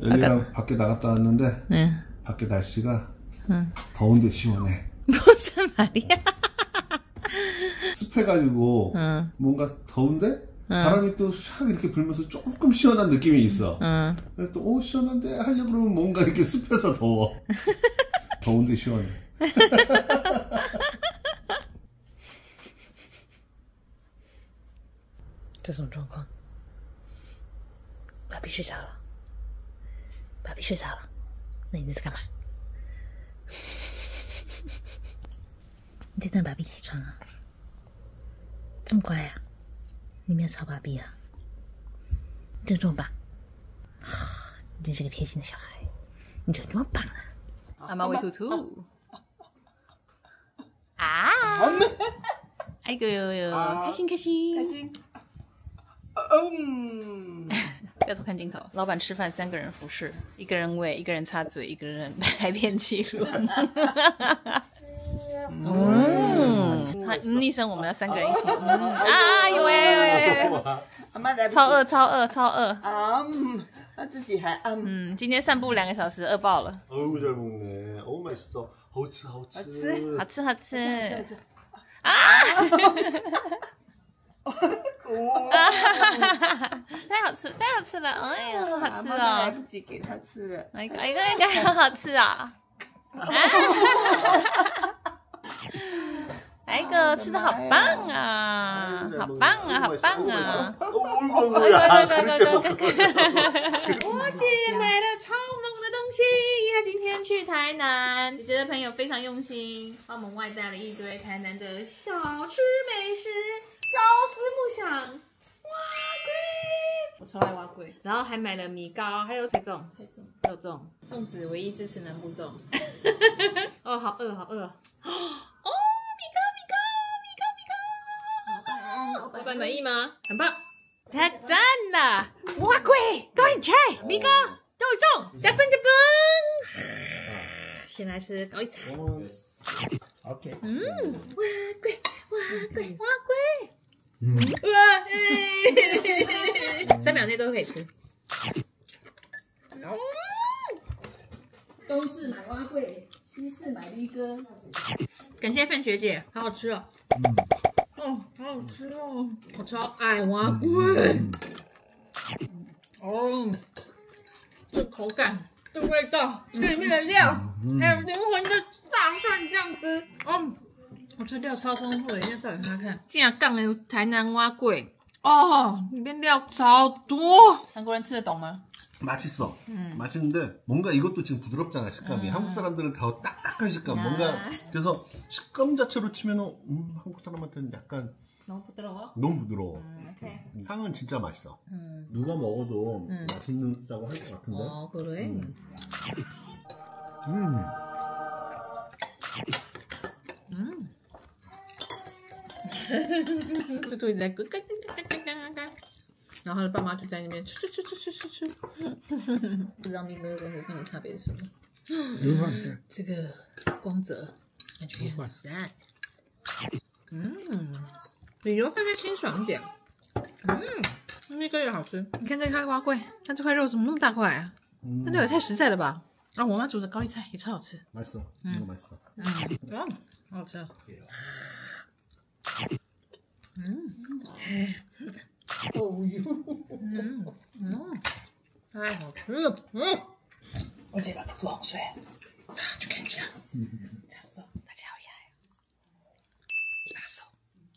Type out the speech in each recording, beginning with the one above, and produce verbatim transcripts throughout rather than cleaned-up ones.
엘리랑 밖에 나갔다 왔는데 네. 밖에 날씨가 응. 더운데 시원해. 무슨 말이야? 습해가지고 응. 뭔가 더운데 응. 바람이 또 샥 이렇게 불면서 조금 시원한 느낌이 있어. 응. 그래서 또 오 시원한데 하려고 그러면 뭔가 이렇게 습해서 더워. 더운데 시원해. 这什么状况？爸比睡着了，爸比睡着了，那你在干嘛？你在等爸比起床啊？这么乖啊？你没有吵爸比啊？你真这么棒！你真是个贴心的小孩，你怎么这么棒啊？阿妈喂兔兔啊！哎呦呦呦，开心开心开心。嗯， 不要偷看镜头。老板吃饭，三个人服侍，一个人喂，一个人擦嘴，一个人拍片记录。嗯，他嗯一声，我们要三个人一起。嗯啊，有哎， 阿妈来不及， 超饿，超饿，超饿。 啊，他自己还啊， 嗯，今天散步两个小时，饿爆了。 어우 잘 먹네. 어우 맛있어. 허츠 허츠. 好吃好吃。 这这啊！太好吃，太好吃了！哎呀，好好吃阿妈来哦！ 不及给他吃了。 哪一个？一个应该好好吃啊！啊！哪一个吃的好棒啊！好棒啊！好棒啊！ 어이구 对 야. 对对对对对！我姐买了超猛的东西，她今天去台南，姐姐的朋友非常用心，帮我们外带了一堆台南的小吃美食，朝思暮想。蛙龟，我超爱蛙龟，然后还买了米糕，还有菜粽，菜粽肉粽，粽子唯一支持南部粽。哦，好饿，好饿。哦，米糕，米糕，米糕，米糕。老板满意吗？很棒。 太赞了！蛙龟、高丽菜、米糕、肉粽，加分加分。先来吃高丽菜。 오케이. 嗯，蛙龟，蛙龟，蛙龟。嗯，哇，三秒内都可以吃。嗯， 东市买蛙桂，西市买驴哥。 感谢范学姐，好好吃哦。嗯。 哦，好好吃哦！我超爱蛙龟。哦，这口感、这味道、这里面的料，还有灵魂的大蒜酱汁，哦，我这料超丰富的，一定要照给他看。竟然杠了台南蛙龟，哦，里面料超多。韩国人吃得懂吗？ 맛있어. 음. 맛있는데 뭔가 이것도 지금 부드럽잖아 식감이. 음. 한국 사람들은 더 딱딱한 식감. 아. 뭔가 그래서 식감 자체로 치면은 음, 한국 사람한테는 약간 너무 부드러워? 너무 부드러워. 음, 오케이. 향은 진짜 맛있어. 음. 누가 먹어도 음. 맛있다고 할 것 같은데. 어 그래? 음. 음. 음. 또 이제 끝까지 然后爸妈就在那边吃吃吃吃吃吃吃，不知道明哥跟和尚的差别是什么？这个光泽感觉也很赞。嗯，比油饭再清爽一点。嗯，那个也好吃。你看这块蛙桂，看这块肉怎么那么大块啊？ 嗯、 这肉也太实在了吧！然后我妈煮的高丽菜也超好吃。 맛있어， 嗯，맛있어。 嗯，哦，好好吃啊。嗯。 哦呦， 嗯嗯，太好吃了，嗯， 我嘴巴吐吐口水， 去看一下，嗯，大家手，大家好呀，一把手，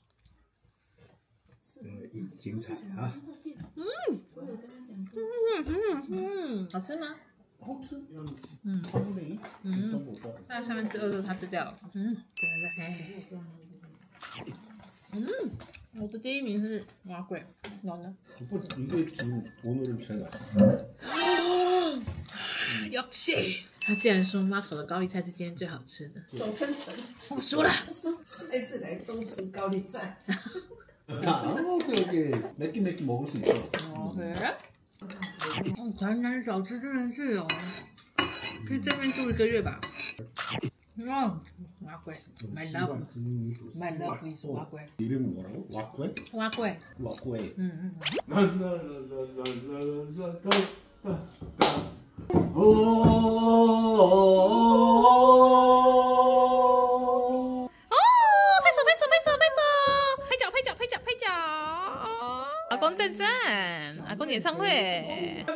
精彩啊！ 嗯，嗯嗯嗯，好吃吗？ 好吃， 嗯， 汤嗯，那上面这个肉它吃掉了，嗯，真的是，嗯。 我的第一名是蛙桂，然后呢？ 이게 지금 오늘은 제일 맛있어. 역시，他竟然说妈炒的高丽菜是今天最好吃的。 总生成， 我输了。 说下一次来东吃高丽菜。 알아서 이게 맵기 맵기 먹을 수 있어. 어 그래? 어,台南小吃真的是哦，去这边住一个月吧。嗯，蛙桂，my love，my love is 蛙桂。 이름이 뭐라고? 와꾸에? 蛙桂。 와꾸에. 음 음. 拍手拍手拍手拍手，拍脚拍脚拍脚拍脚。阿公赞赞，阿公演唱会。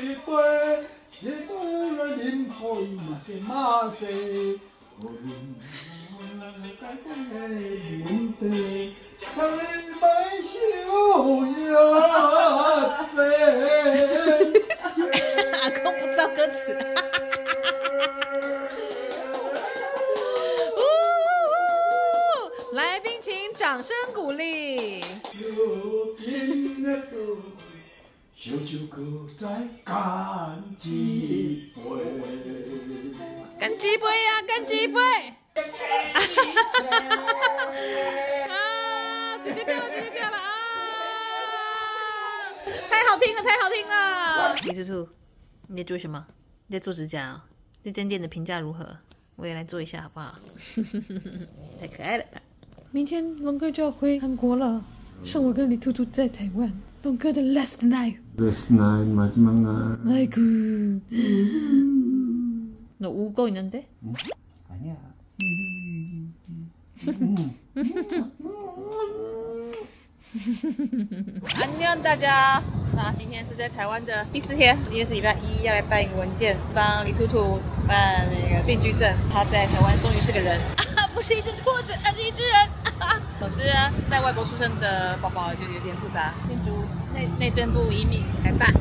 阿公不知道歌词。来宾请掌声鼓励。小酒搁再干几杯，干几杯呀、啊，干几杯！啊，直接掉了，直接掉了啊！太好听了，太好听了！李兔兔，你在做什么？你在做指甲、哦？对针店的评价如何？我也来做一下好不好？太可爱了吧！ 明天龙哥就要回韩国了，剩我跟李兔兔在台湾。龙哥的 last night。last night 마지막 날. 아이고. 너 울고 있는데? 응? 아니야. 안녕大家，那今天是在台湾的第四天，今天是礼拜一，要来办一个文件，帮李兔兔办那个定居证。他在台湾终于是个人，啊，不是一只兔子，而是一只人。总之，在外国出生的宝宝就有点复杂，建筑内内政部移民来办。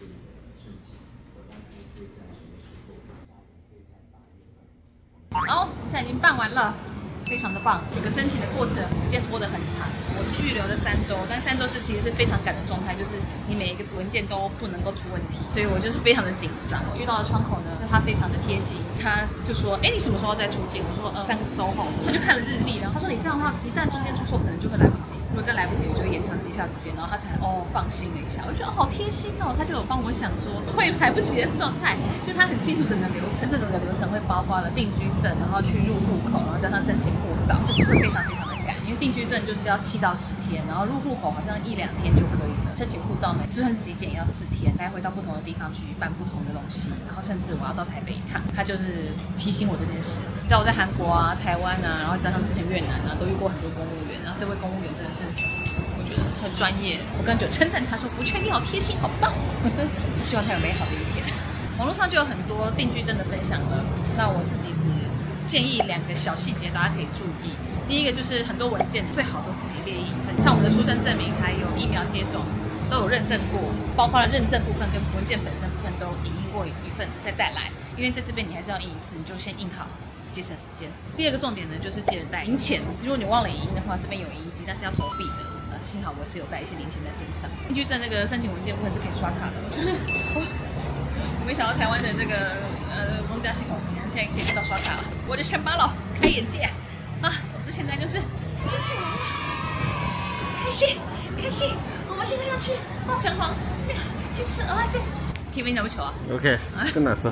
好，现在已经办完了。非常的棒，整个申请的过程时间拖得很长。我是预留的三周，但三周是其实是非常赶的状态，就是你每一个文件都不能够出问题，所以我就是非常的紧张。我遇到的窗口呢，他非常的贴心，他就说：“哎，你什么时候再出境？”我说：“呃，三个周后。”他就看了日历，然后他说：“你这样的话，一旦中间出错，可能就会来不及。如果再来不及，我就会延长机票时间。”然后他才哦放心了一下，我觉得好贴心哦，他就有帮我想说会来不及的状态，就他很清楚整个流程，这整个流程会包括了定居证，然后去入户口，然后加上申请护照，就是会非常非常的赶，因为定居证就是要七到十天，然后入户口好像一两天就可以了，申请护照呢，就算是极简也要四天，来回到不同的地方去办不同的东西，然后甚至我要到台北一趟，他就是提醒我这件事。你知道我在韩国啊、台湾啊，然后加上之前越南啊，都遇过很多公务员，然后这位公务员真的是我觉得很专业，我刚就称赞他说：“我觉得你好贴心，好棒。”希望他有美好的一天。网络上就有很多定居证的分享了，那我自己只建议两个小细节，大家可以注意。第一个就是很多文件最好都自己列印一份，像我们的出生证明还有疫苗接种都有认证过，包括了认证部分跟文件本身部分都影印过一份再带来，因为在这边你还是要印一次，你就先印好，节省时间。第二个重点呢，就是记得带零钱，如果你忘了影印的话，这边有影印机，但是要投币的。呃，幸好我是有带一些零钱在身上。定居证那个申请文件部分是可以刷卡的。我没想到台湾的这个呃公家系统，现在可以知道刷卡了，我就上班了，开眼界啊！总之现在就是申请完了，开心开心！我们现在要去到城隍去吃蚵仔煎，听没讲不球啊 ？OK， 끝났어。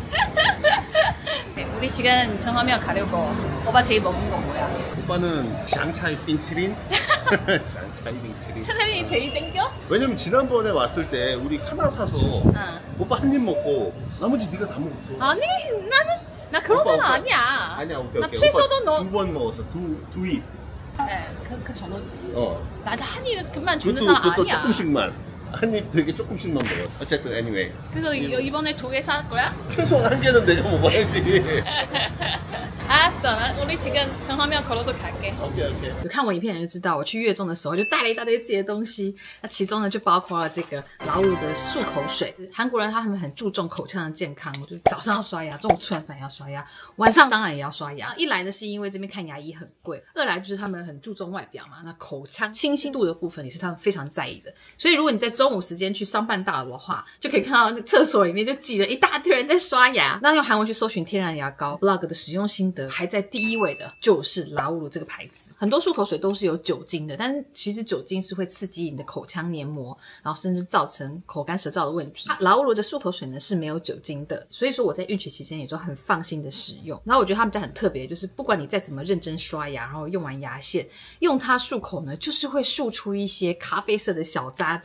네, 우리 지금城隍庙가려고 오빠 제일 먹은 거 뭐야? 오빠는 샹차이 빙치린? 샹차이 빙치린. 사장님이 제일 땡겨? 왜냐면 지난번에 왔을 때 우리 하나 사서 응. 오빠 한 입 먹고 나머지 네가 다 먹었어. 아니 나는 나 그런 오빠, 사람 오빠. 아니야. 아니야 오케이 나 오케이. 최소도 너. 두 번 먹었어. 두 두 입. 네, 그, 그 정도지. 어. 나한테 한 입 그만 주는 그것도, 사람 그것도 아니야. 조금씩만. 한 입 되게 조금씩만 먹어. 어쨌든 anyway. 그래서 이, 이번에 두 개 살 거야? 최소한 한 개는 내가 먹어야지. 알았어, 우리 지금城隍庙 걸어서 갈게. 오케이 오케이. 有看我影片的人就知道，我去越中的时候就带了一大堆自己的东西，那其中呢就包括了这个劳务的漱口水。韩国人他们很注重口腔的健康，我就早上要刷牙，中午吃完饭也要刷牙，晚上当然也要刷牙。一来呢是因为这边看牙医很贵，二来就是他们很注重外表嘛，那口腔清新度的部分也是他们非常在意的。所以如果你在中午时间去商办大楼的话，就可以看到那厕所里面就挤了一大堆人在刷牙。那用韩文去搜寻天然牙膏 blog 的使用心得，还在第一位的就是劳务这个牌子。很多漱口水都是有酒精的，但是其实酒精是会刺激你的口腔黏膜，然后甚至造成口干舌燥的问题。劳务的漱口水呢是没有酒精的，所以说我在孕期期间也就很放心的使用。然后我觉得他们家很特别，就是不管你再怎么认真刷牙，然后用完牙线用它漱口呢，就是会漱出一些咖啡色的小渣渣，就想说，哎，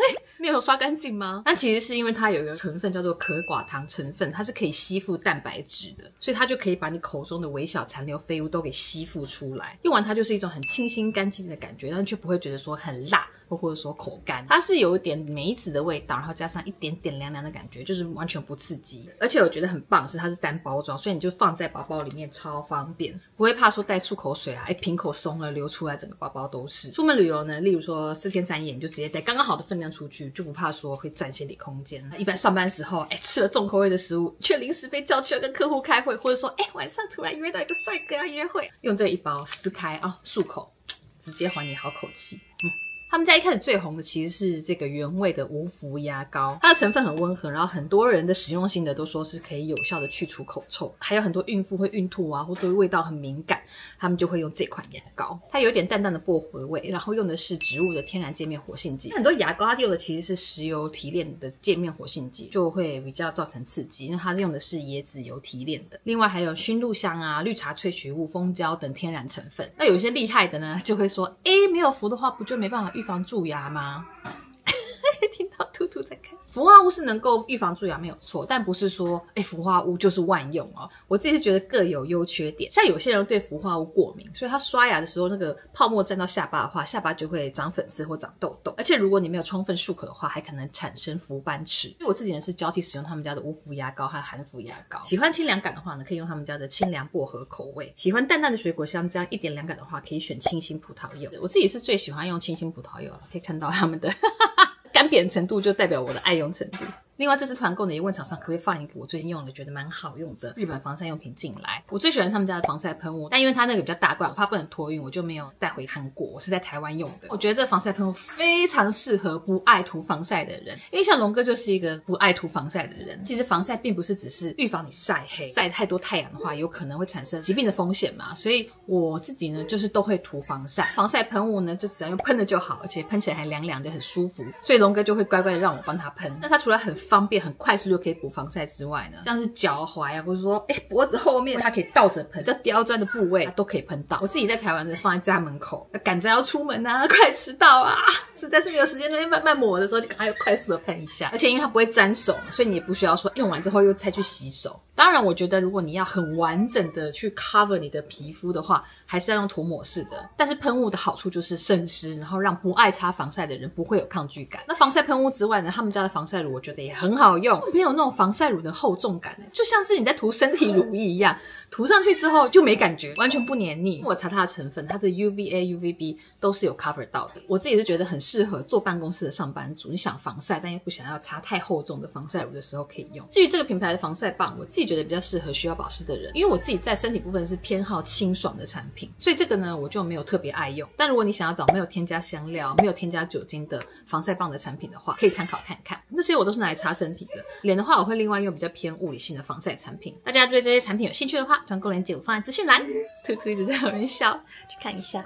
哎，没有刷干净吗？但其实是因为它有一个成分叫做可寡糖成分，它是可以吸附蛋白质的，所以它就可以把你口中的微小残留废物都给吸附出来。用完它就是一种很清新干净的感觉，但却不会觉得说很辣或者说口干。它是有一点梅子的味道，然后加上一点点凉凉的感觉，就是完全不刺激。而且我觉得很棒是它是单包装，所以你就放在包包里面超方便，不会怕说带出口水啊，哎瓶口松了流出来整个包包都是。出门旅游呢，例如说四天三夜，你就直接带刚刚好的分量出去，就不怕说会占行李空间。一般上班时候，哎吃了重口味的食物，却临时被叫去要跟客户开会，或者说哎晚上突然约到一个帅哥要约会，用这一包撕开啊漱口，直接还你好口气。嗯。他们家一开始最红的其实是这个原味的无氟牙膏，它的成分很温和，然后很多人的使用心得都说是可以有效的去除口臭，还有很多孕妇会孕吐啊，或对味道很敏感，他们就会用这款牙膏。它有一点淡淡的薄荷味，然后用的是植物的天然界面活性剂。很多牙膏它用的其实是石油提炼的界面活性剂，就会比较造成刺激，因为它用的是椰子油提炼的。另外还有熏露香啊、绿茶萃取物、蜂胶等天然成分。那有一些厉害的呢，就会说，诶，没有氟的话，不就没办法预防蛀牙吗？听到兔兔在看。氟化物是能够预防蛀牙没有错，但不是说哎氟化物就是万用哦。我自己是觉得各有优缺点，像有些人对氟化物过敏，所以他刷牙的时候那个泡沫沾到下巴的话，下巴就会长粉刺或长痘痘，而且如果你没有充分漱口的话，还可能产生氟斑齿。因为我自己呢是交替使用他们家的无氟牙膏和含氟牙膏，喜欢清凉感的话呢，可以用他们家的清凉薄荷口味；喜欢淡淡的水果香，这样一点凉感的话，可以选清新葡萄柚。我自己是最喜欢用清新葡萄柚了，可以看到他们的干扁程度就代表我的爱用程度。另外这次团购呢也问厂商可不可以放一个我最近用的觉得蛮好用的日本防晒用品进来。我最喜欢他们家的防晒喷雾，但因为它那个比较大罐，我怕不能托运，我就没有带回韩国，我是在台湾用的。我觉得这个防晒喷雾非常适合不爱涂防晒的人，因为像龙哥就是一个不爱涂防晒的人。其实防晒并不是只是预防你晒黑，晒太多太阳的话有可能会产生疾病的风险嘛，所以我自己呢就是都会涂防晒。防晒喷雾呢就只要用喷的就好，而且喷起来还凉凉的很舒服，所以龙哥就会乖乖的让我帮他喷。那它除了很方便很快速就可以补防晒之外呢，像是脚踝啊，或者说哎脖子后面，它可以倒着喷，叫刁钻的部位都可以喷到。我自己在台湾的放在家门口，赶着要出门啊，快迟到啊，实在是没有时间那边慢慢抹的时候，就赶快快速的喷一下。而且因为它不会沾手，所以你也不需要说用完之后又再去洗手。当然我觉得如果你要很完整的去 cover 你的皮肤的话，还是要用涂抹式的。但是喷雾的好处就是渗湿，然后让不爱擦防晒的人不会有抗拒感。那防晒喷雾之外呢，他们家的防晒乳我觉得也很好用，没有那种防晒乳的厚重感，就像是你在涂身体乳液一样，涂上去之后就没感觉，完全不黏腻。我查它的成分，它的 U V A U V B 都是有 cover 到的。我自己是觉得很适合坐办公室的上班族，你想防晒但又不想要擦太厚重的防晒乳的时候可以用。至于这个品牌的防晒棒，我自己觉得比较适合需要保湿的人，因为我自己在身体部分是偏好清爽的产品，所以这个呢我就没有特别爱用。但如果你想要找没有添加香料、没有添加酒精的防晒棒的产品的话，可以参考看看。这些我都是拿来擦身体的，脸的话我会另外用比较偏物理性的防晒产品。大家对这些产品有兴趣的话，团购链接我放在资讯栏。兔兔一直在旁边笑，去看一下。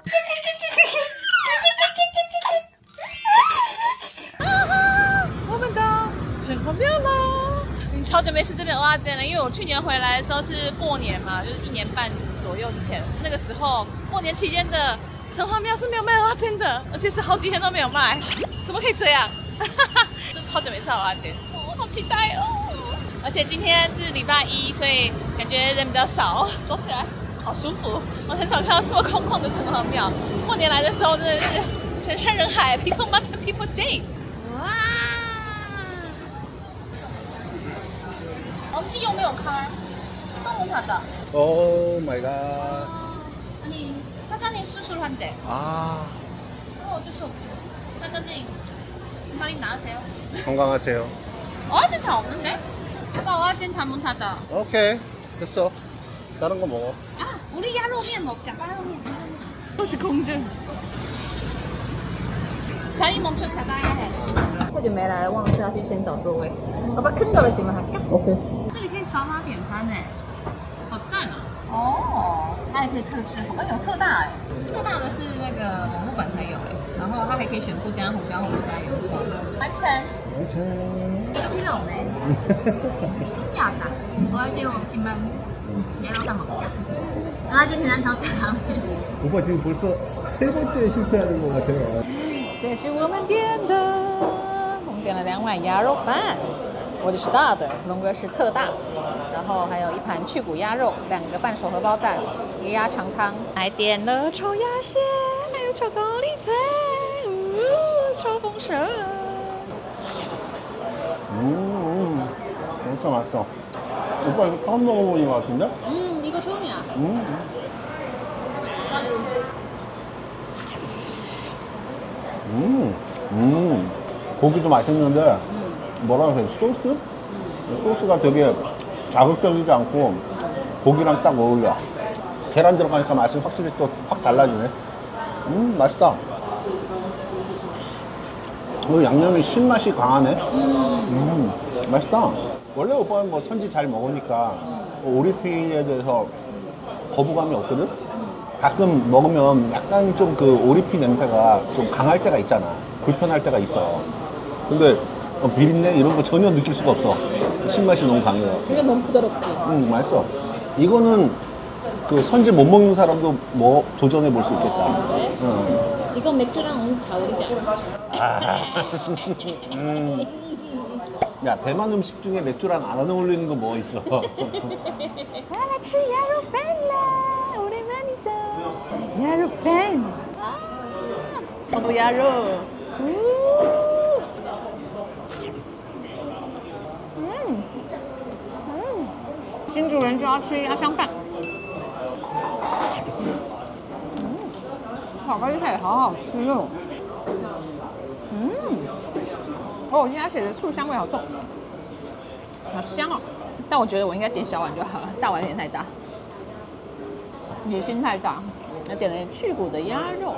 我们到城隍庙了。 超久没吃这边蚵仔煎了，因为我去年回来的时候是过年嘛，就是一年半左右之前，那个时候过年期间的城隍庙是没有卖蚵仔煎的，而且是好几天都没有卖，怎么可以这样？就超久没吃蚵仔煎，我好期待哦！而且今天是礼拜一，所以感觉人比较少，走起来好舒服。我很少看到这么空旷的城隍庙，过年来的时候真的是人山人海 ，people must have people stay。哇！王记又没有开，动物塔的。 Oh my god. 아니 사장님 수술한대. 아. 어 어쩔 수 없죠. 사장님 빨리 나으세요. 건강하세요. 어아진 다 없는데? 아빠 어아진 다 못 하다. 오케이 됐어. 다른 거 먹어. 아 우리 야로면 먹자. 야로면. 都是空的。 자리 멈춰 잡아야 해. 太久没来了，忘了是要去先找座位。我把坑到了，怎么还干 OK。 这里可以扫码点餐呢，好赞啊！哦，它还可以特制，好像有特大哎，特大的是那个网络版才有哎，然后它还可以选不加胡椒或不加油葱。完成。 完成。 这个필요없네。新加的，我要就进门，你要上먹자。然后今天头汤面。 오빠 지금 벌써 세 번째 실패하는 것 같아요. 这是我们点的点了两碗鸭肉饭，我的是大的，龙哥是特大，然后还有一盘去骨鸭肉，两个半熟荷包蛋，一个鸭肠汤，还点了炒鸭血，还有炒高丽菜，呜，超丰盛。 음, 진짜 맛있어. 오빠 이거 처음 먹어보는 것 같은데? 음, 이거 처음이야. 음. 음, 음. 고기도 맛있는데, 뭐라 그래, 소스? 소스가 되게 자극적이지 않고, 고기랑 딱 어울려. 계란 들어가니까 맛이 확실히 또 확 달라지네. 음, 맛있다. 어, 양념이 신맛이 강하네. 음, 맛있다. 원래 오빠는 뭐 선지 잘 먹으니까 오리피에 대해서 거부감이 없거든? 가끔 먹으면 약간 좀 그 오리피 냄새가 좀 강할 때가 있잖아. 불편할 때가 있어. 근데 어, 비린내 이런 거 전혀 느낄 수가 없어. 신맛이 너무 강해요. 이게 너무 부드럽지? 응, 맛있어. 이거는 그 선지 못 먹는 사람도 뭐 도전해 볼 수 있겠다. 아, 그래? 응. 이건 맥주랑 잘 어울리지 않아? 아, 음. 야, 대만 음식 중에 맥주랑 안 어울리는 거 뭐 있어? 나吃鸭肉饭啦 오랜만이다.鸭肉饭. 아, 저도 鸭肉. 음, 음. 新主人就要吃鸭香饭。炒高丽菜也好好吃哦。嗯，哦，现在写的醋香味好重，好香哦。但我觉得我应该点小碗就好了，大碗有点太大，野心太大。我点了去骨的鸭肉，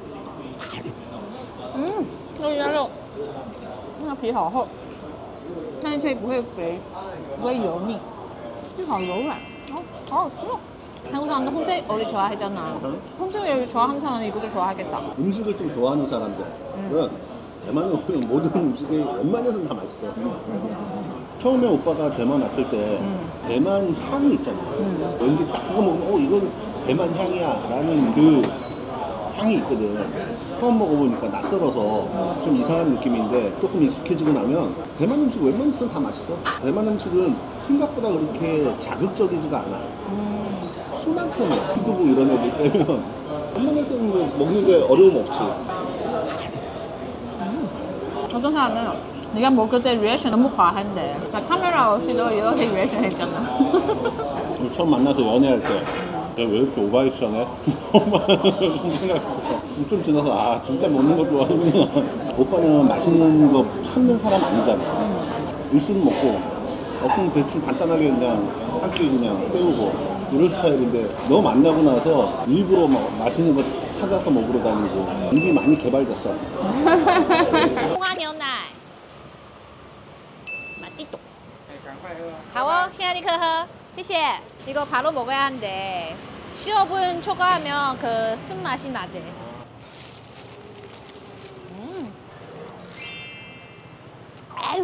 嗯，这个鸭肉那个皮好厚，但是却不会肥，不会油腻，就好柔软，哦，好好吃哦。 한국 사람들 혼자 요리 좋아하잖아. 혼자 요리 좋아하는 사람은 이것도 좋아하겠다. 음식을 좀 좋아하는 사람들은 음. 대만에 오면 모든 음식이 웬만해서는 다 맛있어. 음. 처음에 오빠가 대만 왔을 때 음. 대만 향이 있잖아. 음. 왠지 딱 그거 먹으면 어 이건 대만 향이야 라는 그 향이 있거든. 처음 먹어보니까 낯설어서 음. 좀 이상한 느낌인데 조금 익숙해지고 나면 대만 음식 웬만해서는 다 맛있어. 대만 음식은 생각보다 그렇게 자극적이지가 않아. 음. 술만 편해. 피두부 이런 애들 빼면 웬만해서는 뭐 먹는 게 어려움 없지. 음. 어떤 사람은 네가 먹을 때 리액션 너무 과한데 나 카메라 없이도 이렇게 리액션 했잖아. 처음 만나서 연애할 때 야, 왜 이렇게 오바이션해? 좀 지나서 아 진짜 먹는 거 좋아하는구나. 오빠는 맛있는 거 찾는 사람 아니잖아. 음. 있으면 먹고 없으면 대충 간단하게 그냥 한 끼 그냥 때우고 이런 스타일인데 너 만나고 나서 일부러 막 맛있는 거 찾아서 먹으러 다니고 입이 많이 개발됐어. hoa牛奶맛있다. 好哦，现在立刻喝，谢谢。이거 바로 먹어야 한대. 시럽은 초과하면 그 쓴맛이 나대. 음. 아유.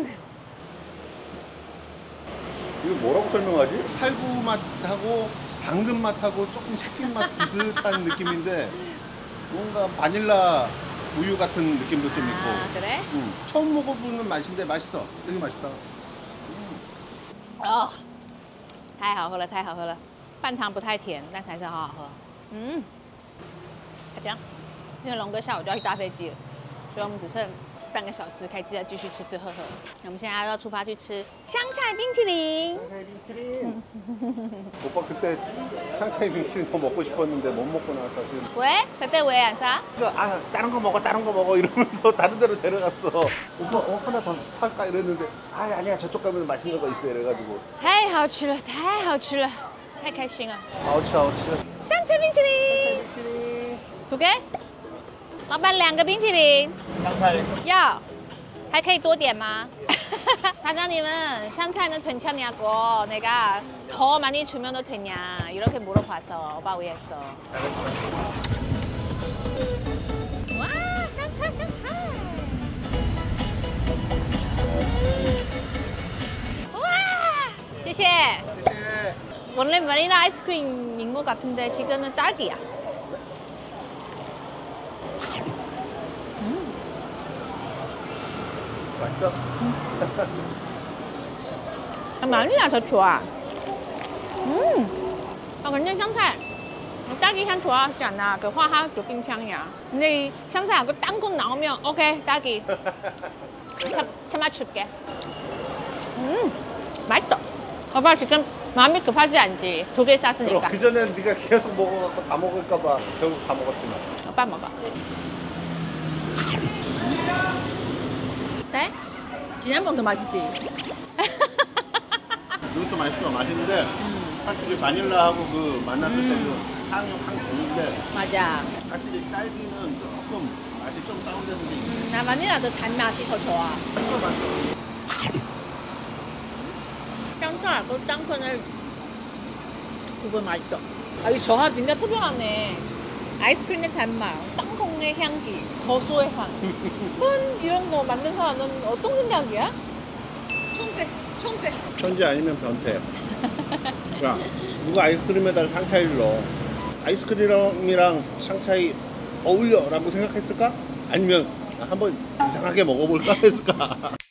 이거 뭐라고 설명하지? 살구 맛하고 당근 맛하고 조금 섞인 맛 비슷한 느낌인데 뭔가 바닐라 우유 같은 느낌도 좀 있고. 아, 그래? 응. 처음 먹어보는 맛인데 맛있어. 되게 맛있다. 어, 太好喝了，太好喝了，半糖不太甜，但还是好好喝。嗯，这样，因为龙哥下午就要去搭飞机了，所以我们只剩半个小时，可以记得继续吃吃喝喝。我们现在要出发去吃香菜冰淇淋。 오빠 그때 샹차이 빙수는 더 먹고 싶었는데 못 먹고 나서 지금. 왜? 그때 왜 안 사? 아 다른 거 먹어 다른 거 먹어 이러면서 다른 데로 데려갔어. 오빠 어 하나 더 살까 이랬는데 아 아니야 저쪽 가면 맛있는 거 있어 이래가지고. 太好吃了，太好吃了，太开心了。 아우치 아우치. 香菜冰淇淋，煮给老板两个冰淇淋。香菜要，还可以多点吗？사장님은香菜는 괜찮냐고 내가 더 많이 주면 도 되냐 이렇게 물어봐서 오빠 위해서. 와, 香菜香菜. 와, 谢谢. 원래 바닐라 아이스크림인 것 같은데 지금은 딸기야. 음. 맛있어? 마닐라 더 좋아. 음, 아 근데香菜 딸기 향 좋아하지 않아? 그 화학 적인 향이야. 근데 이香菜하고 땅콩 나오면 오케이 딸기. 참, 참 맞출게. 음, 맛있어. 오빠 지금 마음이 급하지 않지? 두 개 쌌으니까. 그 전에 네가 계속 먹어갖고 다 먹을까봐 결국 다 먹었지만. 오빠 먹어. 네? 지난번 더 맛있지? 이것도 맛있어. 맛있는데 확실히 바닐라하고 그 만났을 때도 향이 확 오는데 맞아. 확실히 딸기는 조금 맛이 좀 다운되는 게 있네. 음, 나 마닐라도 단맛이 더 좋아.香菜하고 땅콩을 그거 맛있어. 아, 이 조합 진짜 특별하네. 아이스크림의 단맛, 땅콩의 향기, 고소의 향. 은 이런 거 만든 사람은 어떤 생각이야? 천재, 천재. 천재 아니면 변태. 야, 누가 아이스크림에다가 샹차이를 넣어? 아이스크림이랑 샹차이 어울려 라고 생각했을까? 아니면 한번 이상하게 먹어볼까 했을까?